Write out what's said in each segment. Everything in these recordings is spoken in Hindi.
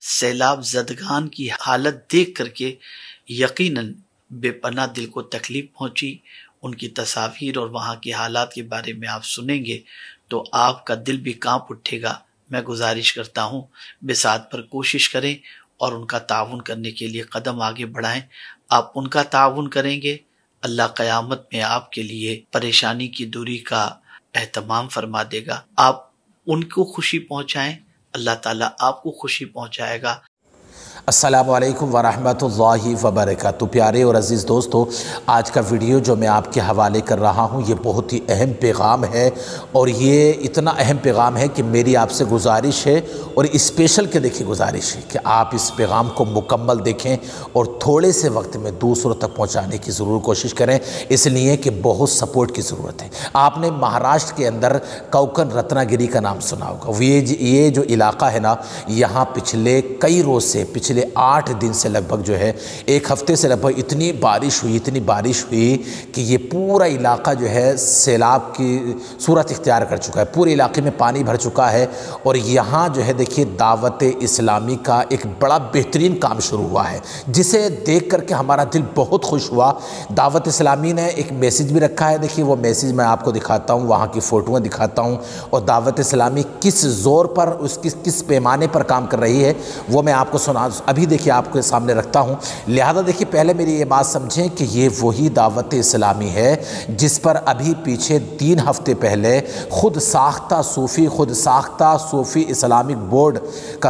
सैलाब ज़दगान की हालत देख करके यकीनन बेपनाह दिल को तकलीफ पहुंची। उनकी तस्वीर और वहाँ के हालात के बारे में आप सुनेंगे तो आपका दिल भी कांप उठेगा। मैं गुजारिश करता हूँ बिसात पर कोशिश करें और उनका ताउन करने के लिए कदम आगे बढ़ाएं। आप उनका ताउन करेंगे, अल्लाह क़यामत में आपके लिए परेशानी की दूरी का एहतमाम फरमा देगा। आप उनको खुशी पहुंचाएं, अल्लाह ताला आपको खुशी पहुंचाएगा। अस्सलामु अलैकुम वरहमतुल्लाहि वबरकातुहू। प्यारे और अज़ीज़ दोस्तों, आज का वीडियो जो मैं आपके हवाले कर रहा हूँ ये बहुत ही अहम पैगाम है, और ये इतना अहम पैगाम है कि मेरी आपसे गुजारिश है और स्पेशल के देखिए गुजारिश है कि आप इस पैगाम को मुकम्मल देखें और थोड़े से वक्त में दूसरों तक पहुँचाने की ज़रूर कोशिश करें, इसलिए कि बहुत सपोर्ट की ज़रूरत है। आपने महाराष्ट्र के अंदर कोकण रत्नागिरी का नाम सुना होगा। ये जो इलाका है ना, यहाँ पिछले कई रोज़ से, पिछले 8 दिन से लगभग जो है, एक हफ्ते से लगभग इतनी बारिश हुई कि ये पूरा इलाका जो है सैलाब की सूरत इख्तियार कर चुका है। पूरे इलाके में पानी भर चुका है। और यहाँ जो है देखिए दावत इस्लामी का एक बड़ा बेहतरीन काम शुरू हुआ है, जिसे देख करके हमारा दिल बहुत खुश हुआ। दावत इस्लामी ने एक मैसेज भी रखा है। देखिए वो मैसेज मैं आपको दिखाता हूँ, वहाँ की फ़ोटोएँ दिखाता हूँ, और दावत इस्लामी किस ज़ोर पर, उसकी किस पैमाने पर काम कर रही है वो मैं आपको अभी देखिए आपके सामने रखता हूँ। लिहाजा देखिए पहले मेरी ये बात समझें कि ये वही दावत इस्लामी है जिस पर अभी पीछे 3 हफ्ते पहले खुद साख्ता सूफ़ी इस्लामिक बोर्ड का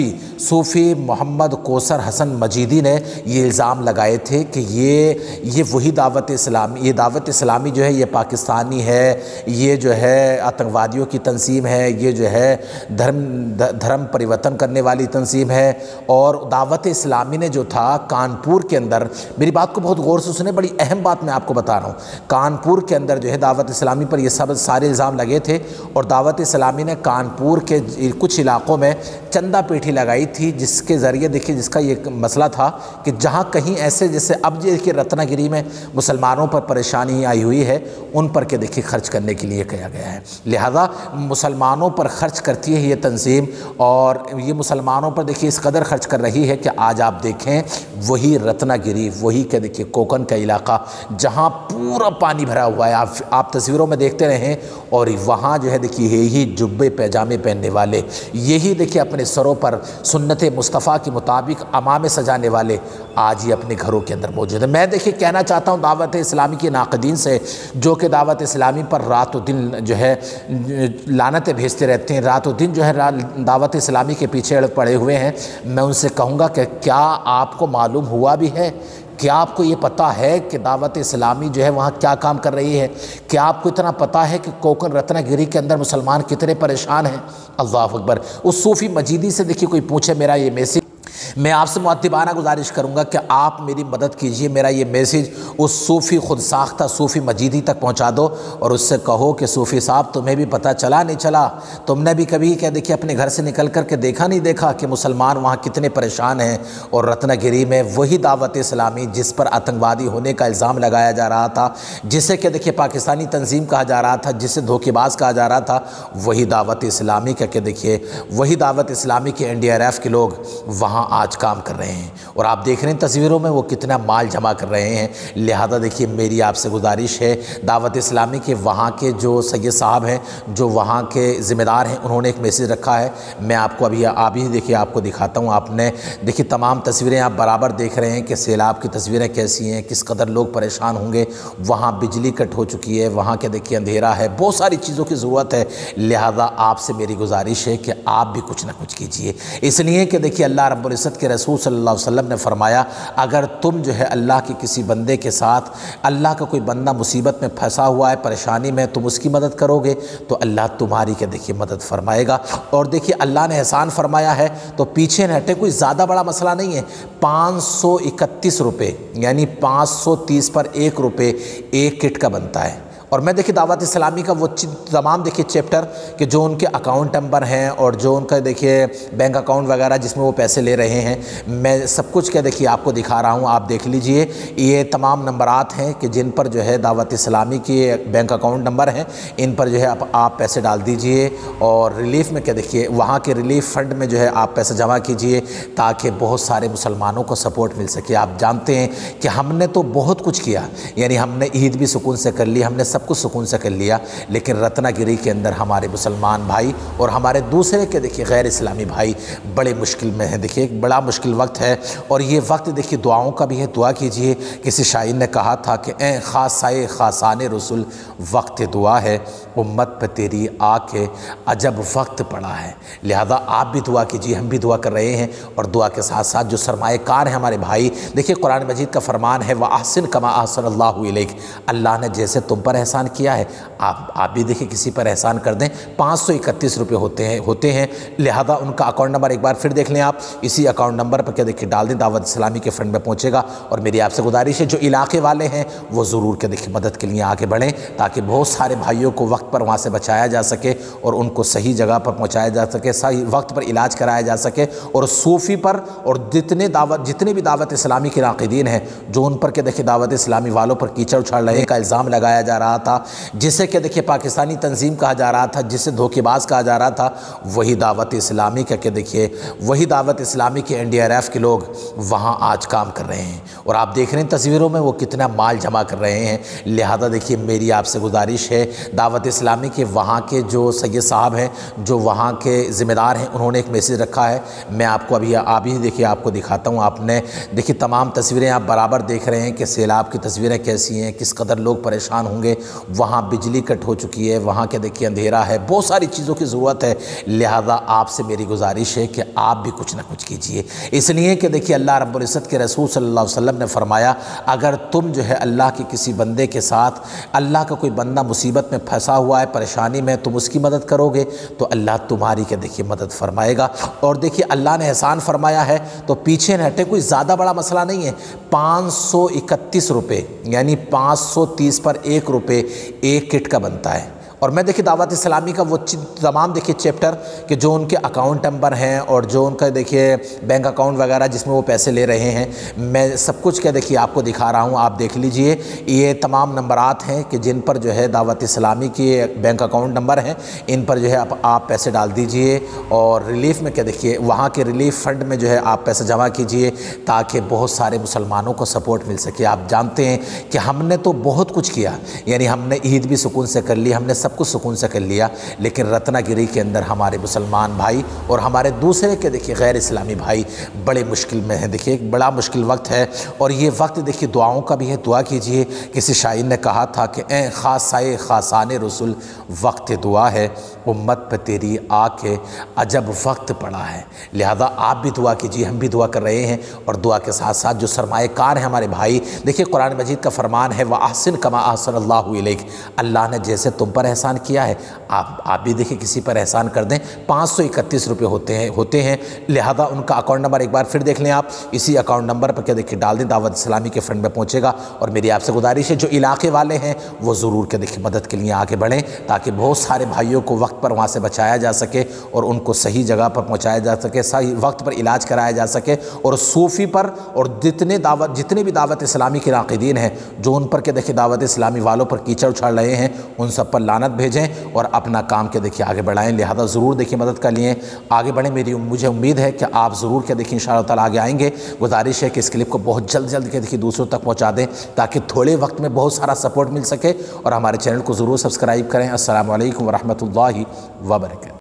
सूफ़ी मोहम्मद कौसर हसन मजीदी ने ये इल्ज़ाम लगाए थे कि ये वही दावत इस्लामी जो है ये पाकिस्तानी है, ये जो है आतंकवादियों की तंजीम है, ये जो है धर्म परिवर्तन करने वाली तंजीम है। और दावत इस्लामी ने जो था कानपुर के अंदर, मेरी बात को बहुत गौर से सुने, बड़ी अहम बात मैं आपको बता रहा हूँ। कानपुर के अंदर जो है दावत इस्लामी पर ये सब सारे इल्ज़ाम लगे थे, और दावत इस्लामी ने कानपुर के कुछ इलाकों में चंदा पेठी लगाई थी, जिसके ज़रिए देखिए जिसका ये मसला था कि जहाँ कहीं ऐसे, जैसे अब देखिए रत्नागिरी में मुसलमानों पर परेशानी आई हुई है, उन पर के देखिए खर्च करने के लिए कहा गया है। लिहाजा मुसलमानों पर खर्च करती है ये तंजीम, और ये मुसलमानों पर देखिए इस कदर खर्च कर रही है कि आज आप देखें वही रत्नागिरी, वही के देखिए कोकण का इलाका जहां पूरा पानी भरा हुआ है, आप तस्वीरों में देखते रहें। और वहां जो है देखिए यही जुब्बे पैजामे पहनने वाले, यही देखिए अपने सरों पर सुन्नत मुस्तफ़ा के मुताबिक अमामे सजाने वाले आज ही अपने घरों के अंदर मौजूद है। मैं देखिए कहना चाहता हूँ दावत इस्लामी के नाक़दीन से, जो कि दावत इस्लामी पर रातों दिन जो है लानतें भेजते रहते हैं, रातों दिन जो है दावत इस्लामी के पीछे पड़े हुए हैं, मैं उनसे कहूँगा कि क्या आपको मालूम हुआ भी है, क्या आपको ये पता है कि दावत इस्लामी जो है वहाँ क्या काम कर रही है? क्या आपको इतना पता है कि कोकण रत्नागिरी के अंदर मुसलमान कितने परेशान हैं? अल्लाह अकबर। उस सूफ़ी मजीदी से देखिए कोई पूछे मेरा ये मैसेज, मैं आपसे मुअद्दिबाना गुजारिश करूंगा कि आप मेरी मदद कीजिए, मेरा ये मैसेज उस सूफ़ी खुद साख्ता सूफ़ी मजीदी तक पहुंचा दो, और उससे कहो कि सूफ़ी साहब तुम्हें भी पता चला नहीं चला, तुमने भी कभी क्या देखिए अपने घर से निकल कर के देखा कि मुसलमान वहाँ कितने परेशान हैं। और रत्नागिरी में वही दावत इस्लामी जिस पर आतंकवादी होने का इल्ज़ाम लगाया जा रहा था, जिसे क्या देखिए पाकिस्तानी तंजीम कहा जा रहा था, जिसे धोखेबाज कहा जा रहा था, वही दावत इस्लामी का क्या देखिए वही दावत इस्लामी के NDRF के लोग वहाँ आज काम कर रहे हैं, और आप देख रहे हैं तस्वीरों में वो कितना माल जमा कर रहे हैं। लिहाजा देखिए मेरी आपसे गुजारिश है, दावत इस्लामी के वहाँ के जो सैयद साहब हैं, जो वहाँ के ज़िम्मेदार हैं, उन्होंने एक मैसेज रखा है। मैं आपको अभी देखिए आपको दिखाता हूँ। आपने देखिए तमाम तस्वीरें आप बराबर देख रहे हैं कि सैलाब की तस्वीरें कैसी हैं, किस कदर लोग परेशान होंगे। वहाँ बिजली कट हो चुकी है, वहाँ के देखिए अंधेरा है, बहुत सारी चीज़ों की ज़रूरत है। लिहाजा आपसे मेरी गुजारिश है कि आप भी कुछ ना कुछ कीजिए, इसलिए कि देखिए अल्लाह रब्बुल इज़्ज़त के रसूल सल्लल्लाहु अलैहि वसल्लम ने फरमाया, अगर तुम जो है अल्लाह के किसी बंदे के साथ, अल्लाह का कोई बंदा मुसीबत में फंसा हुआ है, परेशानी में, तुम उसकी मदद करोगे तो अल्लाह तुम्हारी के देखिए मदद फरमाएगा। और देखिए अल्लाह ने एहसान फरमाया है तो पीछे न हटे, कोई ज़्यादा बड़ा मसला नहीं है। 531 रुपये यानी 530 पर 1 रुपये एक किट का बनता है, और मैं देखिए दावत इस्लामी का वो तमाम देखिए चैप्टर कि जो उनके अकाउंट नंबर हैं और जो उनका देखिए बैंक अकाउंट वगैरह जिसमें वो पैसे ले रहे हैं, मैं सब कुछ क्या देखिए आपको दिखा रहा हूँ। आप देख लीजिए, ये तमाम नंबरात हैं कि जिन पर जो है दावत इस्लामी के बैंक अकाउंट नंबर हैं, इन पर जो है आप पैसे डाल दीजिए और रिलीफ में क्या देखिए वहाँ के रिलीफ फंड में जो है आप पैसे जमा कीजिए ताकि बहुत सारे मुसलमानों को सपोर्ट मिल सके। आप जानते हैं कि हमने तो बहुत कुछ किया, यानी हमने ईद भी सुकून से कर ली, हमने सब कुछ सुकून से कर लिया, लेकिन रत्नागिरी के अंदर हमारे मुसलमान भाई और हमारे दूसरे के देखिए गैर इस्लामी भाई बड़े मुश्किल में हैं। देखिए एक बड़ा मुश्किल वक्त है और ये वक्त देखिए दुआओं का भी है। दुआ कीजिए। किसी शायर ने कहा था कि ए खासाए खासाने रसूल वक्त दुआ है, उम्मत पे तेरी आके अजब वक्त पड़ा है। लिहाजा आप भी दुआ कीजिए, हम भी दुआ कर रहे हैं और दुआ के साथ साथ जो सरमाएकार हैं हमारे भाई, देखिए कुरान मजीद का फरमान है, व अहसिन कमा अहसनल्लाहु इलैक, अल्लाह ने जैसे तुम पर एहसान किया है आप भी देखिए किसी पर एहसान कर दें। 531 रुपये होते हैं। लिहाजा उनका अकाउंट नंबर एक बार फिर देख लें आप, इसी अकाउंट नंबर पर क्या देखिए डाल दें, दावत इस्लामी के फंड में पहुँचेगा। और मेरी आपसे गुजारिश है जो इलाके वाले हैं वो ज़रूर क्या देखिए मदद के लिए आगे बढ़ें ताकि बहुत सारे भाइयों को वक्त पर वहाँ से बचाया जा सके और उनको सही जगह पर पहुँचाया जा सके, सही वक्त पर इलाज कराया जा सके। और सूफ़ी पर और जितने भी दावत इस्लामी के नाक़िदीन हैं जो उन पर क्या देखिए दावत इस्लामी वालों पर कीचड़ उछाल रहे का इल्ज़ाम लगाया जा रहा था, जिसे क्या देखिए पाकिस्तानी तंजीम कहा जा रहा था, जिसे धोखेबाज कहा जा रहा था, वही दावत इस्लामी का क्या देखिए वही दावत इस्लामी के NDRF के लोग वहाँ आज काम कर रहे हैं और आप देख रहे हैं तस्वीरों में वो कितना माल जमा कर रहे हैं। लिहाजा देखिए मेरी आपसे गुजारिश है, दावत इस्लामी के वहाँ के जो सैयद साहब हैं, जो वहाँ के ज़िम्मेदार हैं, उन्होंने एक मैसेज रखा है। मैं आपको अभी देखिए आपको दिखाता हूँ। आपने देखिए तमाम तस्वीरें आप बराबर देख रहे हैं कि सैलाब की तस्वीरें कैसी हैं, किस कदर लोग परेशान होंगे। वहाँ बिजली कट हो चुकी है, वहाँ के देखिए अंधेरा है, बहुत सारी चीज़ों की ज़रूरत है। लिहाजा आपसे मेरी गुजारिश है कि आप भी कुछ ना कुछ कीजिए, इसलिए कि देखिए अल्लाह रब्बुल इज़्ज़त के रसूल सल्लल्लाहु अलैहि वसल्लम ने फरमाया, अगर तुम जो है अल्लाह के किसी बंदे के साथ, अल्लाह का कोई बंदा मुसीबत में फंसा हुआ है, परेशानी में, तुम उसकी मदद करोगे तो अल्लाह तुम्हारी क्या देखिए मदद फरमाएगा। और देखिए अल्लाह ने एहसान फरमाया है तो पीछे न हटे, कोई ज़्यादा बड़ा मसला नहीं है। 531 रुपये यानी 530 पर 1 रुपये एक किट का बनता है। और मैं देखिए दावत इस्लामी का वो तमाम देखिए चैप्टर कि जो उनके अकाउंट नंबर हैं और जो उनका देखिए बैंक अकाउंट वगैरह जिसमें वो पैसे ले रहे हैं, मैं सब कुछ क्या देखिए आपको दिखा रहा हूँ। आप देख लीजिए, ये तमाम नंबरात हैं कि जिन पर जो है दावत इस्लामी के बैंक अकाउंट नंबर हैं, इन पर जो है आप पैसे डाल दीजिए और रिलीफ में क्या देखिए वहाँ के रिलीफ फंड में जो है आप पैसे जमा कीजिए ताकि बहुत सारे मुसलमानों को सपोर्ट मिल सके। आप जानते हैं कि हमने तो बहुत कुछ किया, यानी हमने ईद भी सुकून से कर ली, हमने कुछ सुकून से कर लिया, लेकिन रत्नागिरी के अंदर हमारे मुसलमान भाई और हमारे दूसरे के देखिए गैर इस्लामी भाई बड़े मुश्किल में हैं। देखिए एक बड़ा मुश्किल वक्त है और ये वक्त देखिए दुआओं का भी है। दुआ कीजिए। किसी शायर ने कहा था कि ए खासाए खासाने रसूल वक्त दुआ है, उम्मत पे तेरी आके अजब वक्त पड़ा है। लिहाजा आप भी दुआ कीजिए, हम भी दुआ कर रहे हैं और दुआ के साथ साथ जो सरमाएकार हैं हमारे भाई, देखिए कुरान मजीद का फरमान है, व अहसिन कमा अहसनल्लाहु इलैक, अल्लाह ने जैसे तुम पर एहसान किया है आप भी देखिए किसी पर एहसान कर दें। 531 रुपये होते हैं। लिहाजा उनका अकाउंट नंबर एक बार फिर देख लें आप, इसी अकाउंट नंबर पर क्या देखिए डाल दें, दावत इस्लामी के फंड में पहुँचेगा। और मेरी आपसे गुजारिश है जो इलाके वाले हैं वो ज़रूर क्या देखिए मदद के लिए आगे बढ़ें ताकि बहुत सारे भाइयों को वक्त पर वहाँ से बचाया जा सके और उनको सही जगह पर पहुँचाया जा सके, सही वक्त पर इलाज कराया जा सके। और सूफ़ी पर और जितने भी दावत इस्लामी के नाक़िदीन हैं जो उन पर क्या देखिए दावत इस्लामी वालों पर कीचड़ उछाल रहे हैं, उन सब पर लानत भेजें और अपना काम के देखिए आगे बढ़ाएं। लिहाजा ज़रूर देखिए मदद का लिए आगे बढ़ें। मुझे उम्मीद है कि आप ज़रूर क्या देखिए इंशाअल्लाह ताला आगे आएंगे। गुजारिश है कि इस क्लिप को बहुत जल्द के देखिए दूसरों तक पहुँचा दें ताकि थोड़े वक्त में बहुत सारा सपोर्ट मिल सके और हमारे चैनल को ज़रूर सब्सक्राइब करें। अस्सलामु अलैकुम व रहमतुल्लाहि व बरकातहू।